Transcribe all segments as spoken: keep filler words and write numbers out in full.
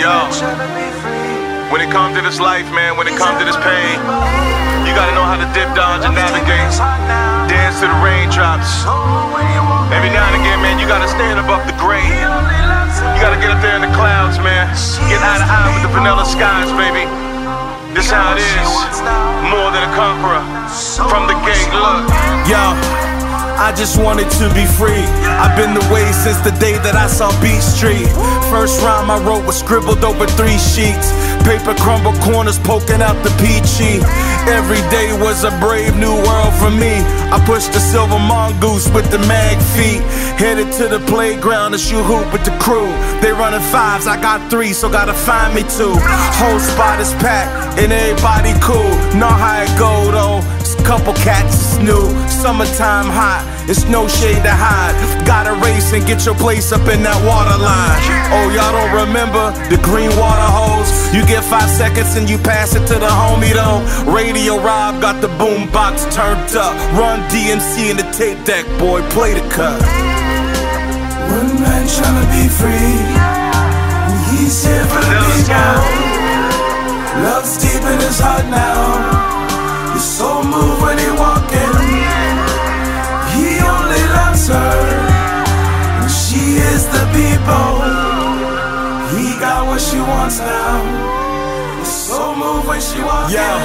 Yo, when it comes to this life, man, when it comes to this pain, you gotta know how to dip, dodge, and navigate. Dance to the raindrops. Every now and again, man, you gotta stand above the grave. You gotta get up there in the clouds, man. Get eye to eye with the vanilla skies, baby. This how it is. More than a conqueror. From the gate, look. Yo, I just wanted to be free. I've been the way since the day that I saw Beat Street. First rhyme I wrote was scribbled over three sheets. Paper crumble corners poking out the peachy. Every day was a brave new world for me. I pushed the silver mongoose with the mag feet. Headed to the playground to shoot hoop with the crew. They running fives, I got three, so gotta find me two. Whole spot is packed and everybody cool. Know how it go though. Couple cats is new, summertime hot, it's no shade to hide. Gotta race and get your place up in that water line. Oh, y'all don't remember the green water hose? You get five seconds and you pass it to the homie though. Radio Rob got the boom box turned up. Run D M C in the tape deck, boy, play the cut. One man tryna be free, and he's here for the people. Love's deep in his heart now. He's so moved when he walking. He only loves her, and she is the people. He got what she wants now. He's so moved when she walking. Yeah,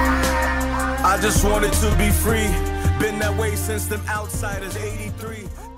I just wanted to be free. Been that way since them outsiders, eighty-three.